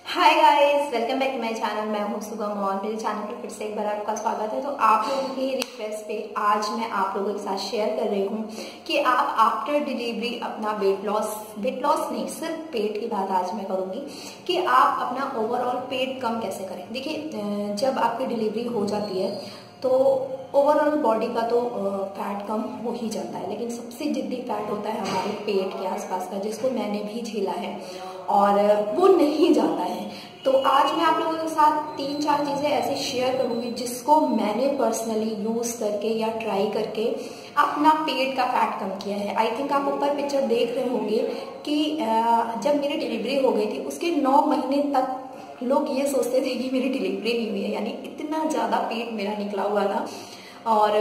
Hi guys, welcome back to my channel. मैं हूं सुगम और मेरे चैनल पर फिर से एक बार आपका स्वागत है। तो आप लोगों की रिक्वेस्ट पे आज मैं आप लोगों के साथ शेयर कर रही हूं कि आप आफ्टर डिलीवरी अपना वेट लॉस नहीं, सिर्फ पेट की बात आज मैं करूंगी कि आप अपना ओवरऑल पेट कम कैसे करें। देखिए, जब आपकी डिलीवरी हो जाती है तो ओवरऑल बॉडी का तो फैट कम हो ही जाता है, लेकिन सबसे जिद्दी फैट होता है हमारे पेट के आसपास का, जिसको मैंने भी झेला है और वो नहीं जाता है। तो आज मैं आप लोगों के साथ 3-4 चीजें ऐसे शेयर करूंगी जिसको मैंने पर्सनली यूज करके या ट्राई करके अपना पेट का फैट कम किया है। आई थिंक आप ऊपर पिक्चर देख रहे होंगे कि जब मेरी डिलीवरी हो गई थी उसके 9 महीने तक लोग ये सोचते थे कि मेरी डिलीवरी नहीं हुई है, यानी इतना ज्यादा पेट मेरा निकला हुआ था और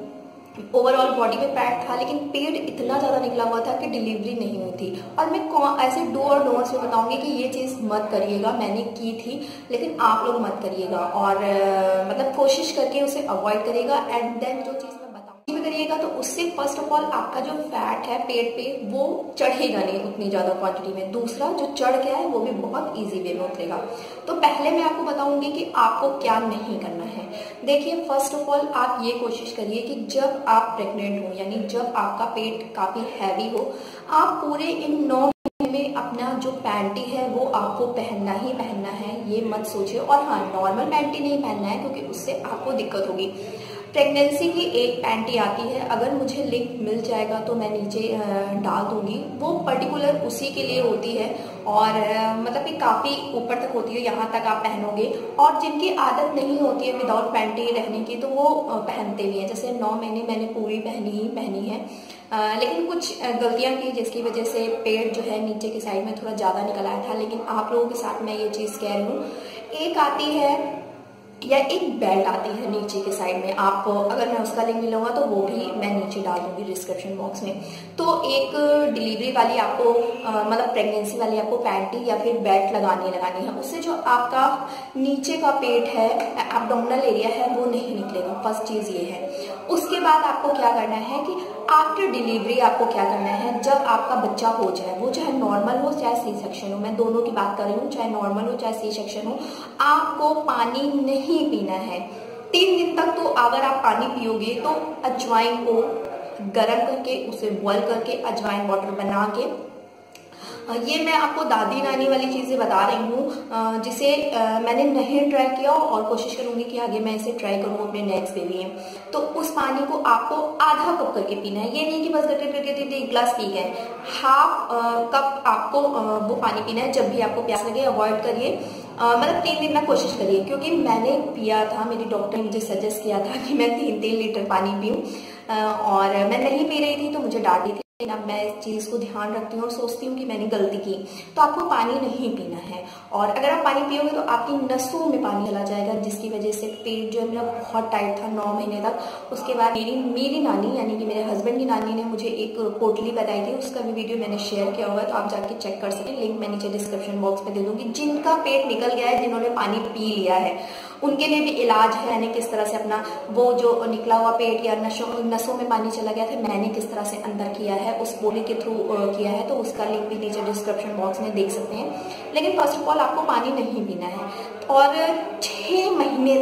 ओवरऑल बॉडी में फैट था, लेकिन पेट इतना ज्यादा निकला हुआ था कि डिलीवरी नहीं हुई थी। और मैं ऐसे डू और डोंट्स में बताऊंगी कि ये चीज मत करिएगा, मैंने की थी लेकिन आप लोग मत करिएगा और मतलब कोशिश करके उसे अवॉइड करिएगा। एंड देन जो चीज करिएगा तो उससे फर्स्ट ऑफ ऑल आपका जो फैट है पेट पे वो चढ़ेगा नहीं उतनी ज्यादा क्वांटिटी में। दूसरा, जो चढ़ गया है वो भी बहुत इजी वे में उतरेगा। तो पहले मैं आपको बताऊंगी कि आपको क्या नहीं करना है। देखिए, फर्स्ट ऑफ ऑल आप ये कोशिश करिए कि जब आप प्रेग्नेंट हो, यानी जब आपका पेट काफी हैवी हो, आप पूरे इन 9 महीने में अपना जो पैंटी है वो आपको पहनना ही पहनना है, ये मत सोचिए। और हाँ, नॉर्मल पैंटी नहीं पहनना है क्योंकि उससे आपको दिक्कत होगी। प्रेगनेंसी की एक पैंटी आती है, अगर मुझे लिंक मिल जाएगा तो मैं नीचे डाल दूंगी। वो पर्टिकुलर उसी के लिए होती है और मतलब कि काफी ऊपर तक होती है, यहाँ तक आप पहनोगे। और जिनकी आदत नहीं होती है विदाउट पैंटी रहने की तो वो पहनते भी हैं। जैसे 9 महीने मैंने पूरी पहनी है, लेकिन कुछ गलतियां की जिसकी वजह से पेट जो है नीचे की साइड में थोड़ा ज्यादा निकल आया था। लेकिन आप लोगों के साथ मैं ये चीज कह रही हूँ, एक आती है या एक बेल्ट आती है नीचे के साइड में, आप अगर मैं उसका लिंक मिलूंगा तो वो भी मैं नीचे डाल दूंगी डिस्क्रिप्शन बॉक्स में। तो एक डिलीवरी वाली आपको मतलब प्रेगनेंसी वाली आपको पैंटी या फिर बेल्ट लगानी है, उससे जो आपका नीचे का पेट है, एब्डोमिनल एरिया है, वो नहीं निकलेगा। फर्स्ट चीज ये है। उसके बाद आपको क्या करना है कि आफ्टर डिलीवरी आपको क्या करना है, जब आपका बच्चा हो जाए, वो चाहे नॉर्मल हो चाहे सी सेक्शन हो, मैं दोनों की बात कर रही हूँ, चाहे नॉर्मल हो चाहे सी सेक्शन हो, आपको पानी नहीं पीना है 3 दिन तक। तो अगर आप पानी पियोगे तो अजवाइन को गर्म करके उसे बॉईल करके अजवाइन वाटर बना के, ये मैं आपको दादी नानी वाली चीजें बता रही हूँ जिसे मैंने नहीं ट्राई किया और कोशिश करूंगी कि आगे मैं इसे ट्राई करूँ अपने नेक्स्ट बेबी में। तो उस पानी को आपको आधा कप करके पीना है, ये नहीं कि बस गटे 1 गिलास पी गए। हाफ कप आपको वो पानी पीना है जब भी आपको प्यास लगे। अवॉइड करिए, मतलब 3 दिन तक कोशिश करिए, क्योंकि मैंने पिया था, मेरी डॉक्टर ने मुझे सजेस्ट किया था कि मैं 3-3 लीटर पानी पीऊं और मैं नहीं पी रही थी तो मुझे डांटी थी। अब मैं इस चीज को ध्यान रखती हूँ और सोचती हूँ कि मैंने गलती की। तो आपको पानी नहीं पीना है, और अगर आप पानी पियोगे तो आपकी नसों में पानी चला जाएगा, जिसकी वजह से पेट जो है मेरा बहुत टाइट था 9 महीने तक। उसके बाद मेरी नानी यानी कि मेरे हस्बैंड की नानी ने मुझे एक पोटली बताई थी, उसका भी वीडियो मैंने शेयर किया हुआ है, तो आप जाके चेक कर सकें। लिंक मैं नीचे डिस्क्रिप्शन बॉक्स में दे दूंगी। जिनका पेट निकल गया है, जिन्होंने पानी पी लिया है, उनके लिए भी इलाज है, यानी किस तरह से अपना वो जो निकला हुआ पेट या नसों में पानी चला गया था, मैंने किस तरह से अंदर किया है, उस पोटली के थ्रू किया है, तो उसका लिंक भी नीचे डिस्क्रिप्शन बॉक्स में देख सकते हैं। लेकिन फर्स्ट ऑफ ऑल आपको पानी नहीं पीना है और 6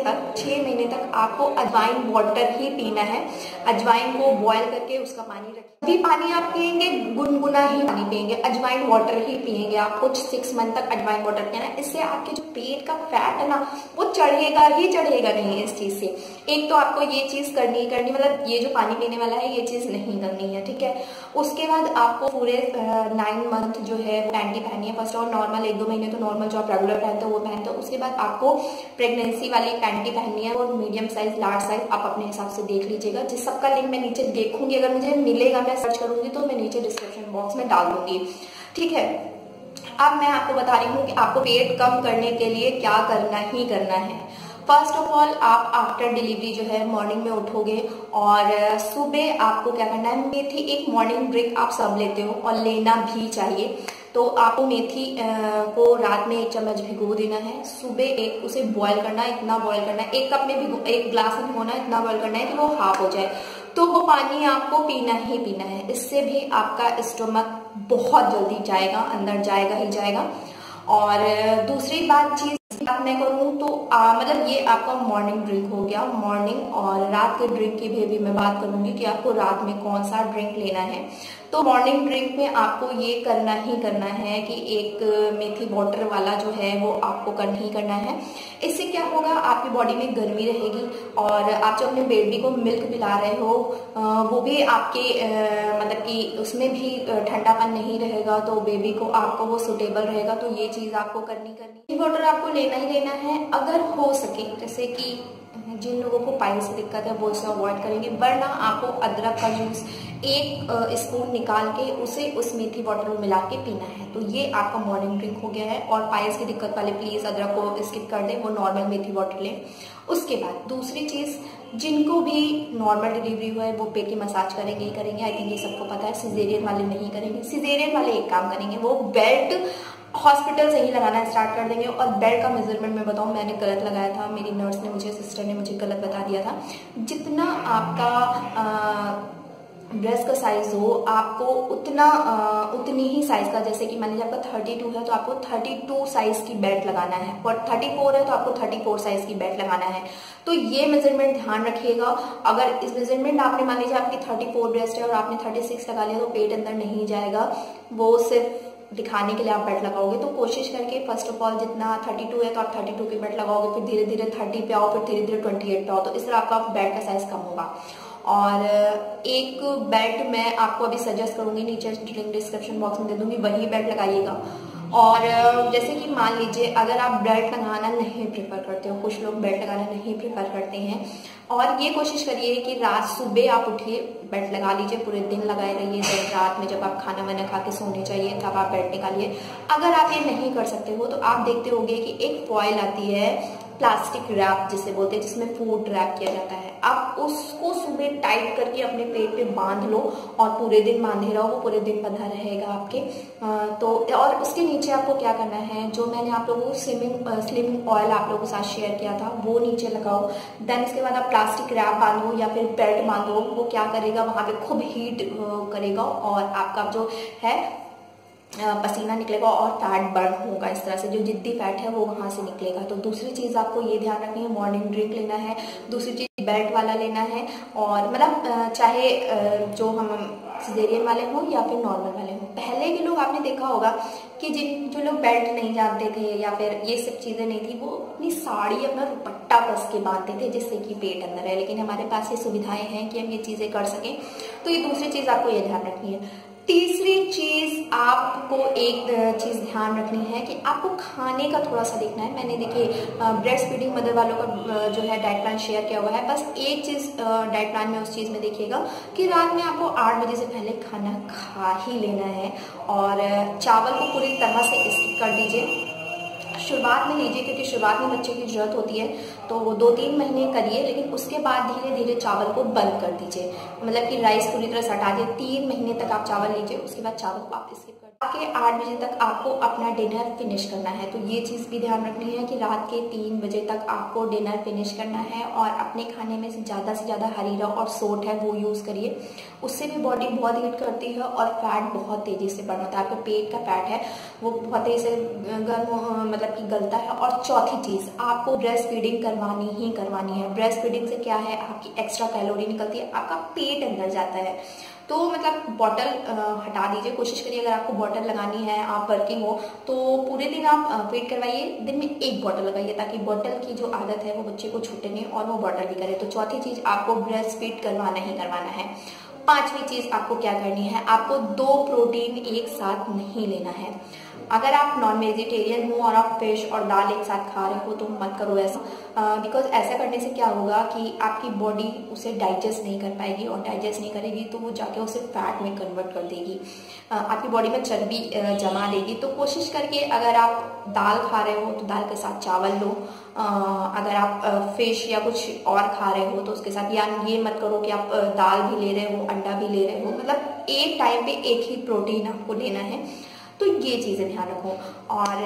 महीने तक आपको अजवाइन वाटर ही पीना है। अजवाइन को बॉयल करके उसका पानी रखिए। भी पानी आप पियेंगे गुनगुना ही पानी पियेंगे, अजवाइन वाटर ही पियेंगे। आप कुछ 6 मंथ तक अजवाइन वाटर पीना है। इससे आपके जो पेट का फैट है ना, वो चढ़ेगा नहीं इस चीज से। एक तो आपको ये चीज करनी मतलब ये जो पानी पीने वाला है ये चीज नहीं करनी है, ठीक है। उसके बाद आपको पूरे 9 मंथ जो है पैंटी पहनी है। फर्स्ट और नॉर्मल 1-2 महीने तो नॉर्मल जो आप रेगुलर पहनते हो वो पहनते हो। उसके बाद आपको प्रेगनेंसी वाली पैंटी पहननी है, और मीडियम साइज लार्ज साइज आप अपने हिसाब से देख लीजिएगा। जिस सबका लिंक मैं नीचे देखूंगी, अगर मुझे मिलेगा मैं सर्च करूंगी तो मैं नीचे डिस्क्रिप्शन बॉक्स में डाल दूंगी, ठीक है। अब मैं आपको बता रही हूँ कि आपको पेट कम करने के लिए क्या करना है। फर्स्ट ऑफ ऑल, आप आफ्टर डिलीवरी जो है मॉर्निंग में उठोगे और सुबह आपको क्या करना है, मेथी एक मॉर्निंग ड्रिंक आप सब लेते हो और लेना भी चाहिए। तो आपको मेथी को रात में 1 चम्मच भिगो देना है, सुबह उसे बॉईल करना है, इतना बॉईल करना है, 1 कप में 1 ग्लास में भिगोना है, इतना बॉईल करना है कि वो हाफ हो जाए। तो वो पानी आपको पीना ही पीना है। इससे भी आपका स्टमक बहुत जल्दी जाएगा, अंदर जाएगा ही जाएगा। और दूसरी चीज मैं करूँ तो मतलब ये आपका मॉर्निंग ड्रिंक हो गया। मॉर्निंग और रात के ड्रिंक की भी मैं बात करूंगी कि आपको रात में कौन सा ड्रिंक लेना है। तो मॉर्निंग ड्रिंक में आपको ये करना ही करना है कि एक मेथी वाटर वाला जो है वो आपको करना ही करना है। इससे क्या होगा, आपकी बॉडी में गर्मी रहेगी और आप जो अपने बेबी को मिल्क पिला रहे हो वो भी आपके मतलब कि उसमें भी ठंडापन नहीं रहेगा, तो बेबी को आपको वो सुटेबल रहेगा। तो ये चीज आपको करनी वाटर आपको लेना ही लेना है। अगर हो सके, जैसे कि जिन लोगों को पाइल्स से दिक्कत है वो इसे अवॉइड करेंगे, वरना आपको अदरक का जूस 1 स्पून निकाल के उसे उस मेथी वाटर में मिला के पीना है। तो ये आपका मॉर्निंग ड्रिंक हो गया है। और पाइल्स की दिक्कत वाले प्लीज अदरक को स्किप कर दें, वो नॉर्मल मेथी वाटर लें। उसके बाद दूसरी चीज, जिनको भी नॉर्मल डिलीवरी हुआ है वो पेट की मसाज करेंगे ही करेंगे। आई थिंक ये सबको पता है। सिजेरियन वाले नहीं करेंगे। सिजेरियन वाले एक काम करेंगे, वो बेल्ट हॉस्पिटल से ही लगाना स्टार्ट कर देंगे। और बेल्ट का मेजरमेंट मैं बताऊं, मैंने गलत लगाया था, मेरी नर्स ने मुझे, सिस्टर ने मुझे गलत बता दिया था। जितना आपका ब्रेस्ट का साइज हो, आपको उतनी ही साइज का, जैसे कि मान लीजिए आपका 32 है तो आपको 32 साइज की बेल्ट लगाना है, और 34 है तो आपको 34 साइज की बेल्ट लगाना है। तो ये मेजरमेंट ध्यान रखिएगा। अगर इस मेजरमेंट आपने, मान लीजिए आपकी 34 ब्रेस्ट है और आपने 36 लगा लिया, तो पेट अंदर नहीं जाएगा, वो सिर्फ दिखाने के लिए आप बेल्ट लगाओगे। तो कोशिश करके फर्स्ट ऑफ ऑल, जितना 32 है तो आप 32 की बेल्ट लगाओगे, फिर धीरे धीरे 30 पे आओ, फिर धीरे धीरे 28 पे आओ। तो इस तरह आपका बेल्ट का साइज कम होगा। और एक बेल्ट मैं आपको अभी सजेस्ट करूंगी, नीचे लिंक डिस्क्रिप्शन बॉक्स में दे दूंगी, वही बेल्ट लगाइएगा। और जैसे कि मान लीजिए अगर आप बेल्ट लगाना नहीं प्रेफर करते हो, कुछ लोग बेल्ट लगाना नहीं प्रेफर करते हैं, और ये कोशिश करिए कि रात सुबह आप उठिए, बेल्ट लगा लीजिए, पूरे दिन लगाए रहिए। जब रात में जब आप खाना वाना खा के सोने चाहिए तब आप बेल्ट निकालिए। अगर आप ये नहीं कर सकते हो तो आप देखते होंगे कि एक फॉइल आती है, प्लास्टिक रैप जिसे बोलते हैं, जिसमें फूड रैप किया जाता है। आप उसको सुबह टाइट करके अपने पेट पे बांध लो और पूरे दिन बांधे रहो, वो पूरे दिन बंधा रहेगा आपके। तो और उसके नीचे आपको क्या करना है, जो मैंने आप लोगों को स्लिमिंग ऑयल आप लोगों के साथ शेयर किया था, वो नीचे लगाओ। देन इसके बाद आप प्लास्टिक रैप बांधो या फिर बेल्ट बांधो। वो क्या करेगा, वहां पे खूब हीट करेगा और आपका जो है पसीना निकलेगा और फैट बर्न होगा। इस तरह से जो जिद्दी फैट है वो वहां से निकलेगा। तो दूसरी चीज आपको ये ध्यान रखनी है, मॉर्निंग ड्रिंक लेना है। दूसरी चीज बेल्ट वाला लेना है। और मतलब चाहे जो हम सिजेरियन वाले हों या फिर नॉर्मल वाले हों, पहले के लोग आपने देखा होगा कि जो लोग बेल्ट नहीं जानते थे या फिर ये सब चीजें नहीं थी, वो अपनी साड़ी, अपना दुपट्टा कस के बांधते थे जिससे कि पेट अंदर है। लेकिन हमारे पास ये सुविधाएं हैं कि हम ये चीजें कर सकें। तो ये दूसरी चीज आपको ये ध्यान रखनी है। तीसरी चीज आपको एक चीज ध्यान रखनी है कि आपको खाने का थोड़ा सा देखना है। मैंने देखिए ब्रेस्ट फीडिंग मदर वालों का जो है डाइट प्लान शेयर किया हुआ है। बस एक चीज डाइट प्लान में उस चीज में देखिएगा कि रात में आपको 8 बजे से पहले खाना खा ही लेना है। और चावल को पूरी तरह से स्किप कर दीजिए, शुरुआत में लीजिए, क्योंकि शुरुआत में बच्चे की जरूरत होती है। तो 2-3 महीने करिए, लेकिन उसके बाद धीरे धीरे चावल को बंद कर दीजिए। मतलब कि राइस पूरी तरह से हटा दिए। 3 महीने तक आप चावल लीजिए, उसके बाद चावल को आप स्किप कर के 8 बजे तक आपको अपना डिनर फिनिश करना है। तो ये चीज भी ध्यान रखनी है कि रात के 3 बजे तक आपको डिनर फिनिश करना है। और अपने खाने में से ज्यादा हरीरा और सोट है वो यूज करिए, उससे भी बॉडी बहुत हीट करती है और फैट बहुत तेजी से बर्न होता है। आपके पेट का फैट है वो बहुत तेजी से मतलब कि गलता है। और चौथी चीज, आपको ब्रेस्ट फीडिंग करवानी ही करवानी है। ब्रेस्ट फीडिंग से क्या है, आपकी एक्स्ट्रा कैलोरी निकलती है, आपका पेट अंदर जाता है। तो मतलब बॉटल हटा दीजिए, कोशिश करिए अगर आपको बॉटल लगानी है, आप वर्किंग हो, तो पूरे दिन आप फीड करवाइए, दिन में 1 बॉटल लगाइए, ताकि बॉटल की जो आदत है वो बच्चे को छूटे नहीं और वो बॉटल भी करे। तो चौथी चीज, आपको ब्रेस्ट फीड करवाना ही करवाना है। 5वीं चीज आपको क्या करनी है, आपको 2 प्रोटीन एक साथ नहीं लेना है। अगर आप नॉन वेजिटेरियन हो और आप फिश और दाल एक साथ खा रहे हो तो मत करो ऐसा, बिकॉज ऐसा करने से क्या होगा कि आपकी बॉडी उसे डाइजेस्ट नहीं कर पाएगी, और डाइजेस्ट नहीं करेगी तो वो जाके उसे फैट में कन्वर्ट कर देगी, आपकी बॉडी में चर्बी जमा देगी। तो कोशिश करके अगर आप दाल खा रहे हो तो दाल के साथ चावल लो। अगर आप फिश या कुछ और खा रहे हो तो उसके साथ, या ये मत करो कि आप दाल भी ले रहे हो, अंडा भी ले रहे हो, मतलब एक टाइम पे एक ही प्रोटीन आपको लेना है। तो ये चीजें ध्यान रखो। और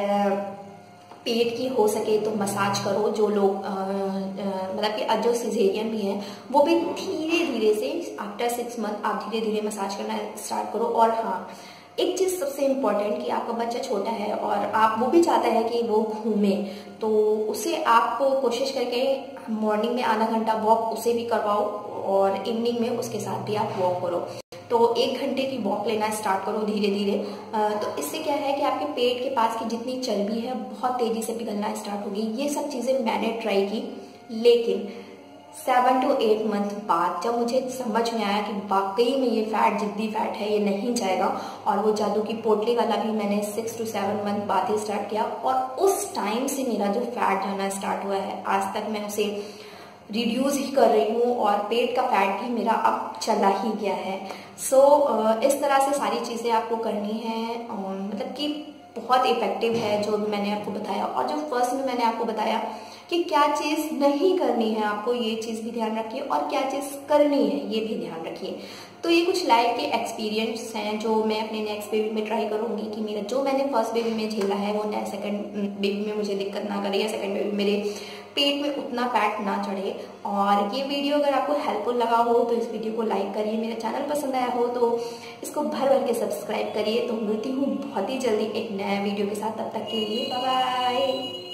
पेट की हो सके तो मसाज करो। जो लोग मतलब कि जो सिजेरियन भी हैं वो भी धीरे धीरे से आफ्टर 6 मंथ आप धीरे धीरे मसाज करना स्टार्ट करो। और हाँ, एक चीज़ सबसे इम्पोर्टेंट कि आपका बच्चा छोटा है और आप वो भी चाहता है कि वो घूमे, तो उसे आप कोशिश करके मॉर्निंग में आधा घंटा वॉक उसे भी करवाओ और इवनिंग में उसके साथ भी आप वॉक करो। तो 1 घंटे की वॉक लेना स्टार्ट करो धीरे धीरे। तो इससे क्या है कि आपके पेट के पास की जितनी चर्बी है बहुत तेजी से पिघलना स्टार्ट होगी। ये सब चीज़ें मैंने ट्राई की, लेकिन 7 to 8 मंथ बाद जब मुझे समझ में आया कि वाकई में ये फैट जिद्दी फैट है, ये नहीं जाएगा, और वो जादू की पोटली वाला भी मैंने 6 to 7 मंथ बाद ही स्टार्ट किया, और उस टाइम से मेरा जो फैट जाना स्टार्ट हुआ है आज तक मैं उसे रिड्यूस ही कर रही हूँ और पेट का फैट भी मेरा अब चला ही गया है। इस तरह से सारी चीज़ें आपको करनी है, मतलब कि बहुत इफेक्टिव है जो भी मैंने आपको बताया। और जो फर्स्ट में मैंने आपको बताया कि क्या चीज़ नहीं करनी है आपको, ये चीज़ भी ध्यान रखिए, और क्या चीज़ करनी है ये भी ध्यान रखिए। तो ये कुछ लाइफ के एक्सपीरियंस हैं जो मैं अपने नेक्स्ट बेबी में ट्राई करूंगी कि मेरा जो मैंने फर्स्ट बेबी में झेला है वो सेकंड बेबी में मुझे दिक्कत ना करे, या सेकंड बेबी मेरे पेट में उतना फैट ना चढ़े। और ये वीडियो अगर आपको हेल्पफुल लगा हो तो इस वीडियो को लाइक करिए, मेरा चैनल पसंद आया हो तो इसको भर भर के सब्सक्राइब करिए। तो मिलती हूँ बहुत ही जल्दी एक नया वीडियो के साथ, तब तक के लिए बाय बाय।